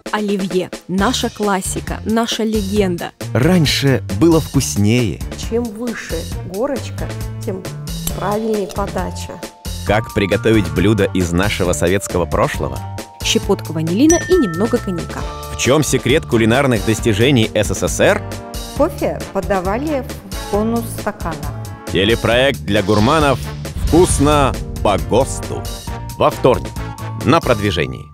Оливье – наша классика, наша легенда. Раньше было вкуснее. Чем выше горочка, тем правильнее подача. Как приготовить блюдо из нашего советского прошлого? Щепотка ванилина и немного коньяка. В чем секрет кулинарных достижений СССР? Кофе подавали в конус-стаканах. Телепроект для гурманов «Вкусно по ГОСТу». Во вторник на продвижении.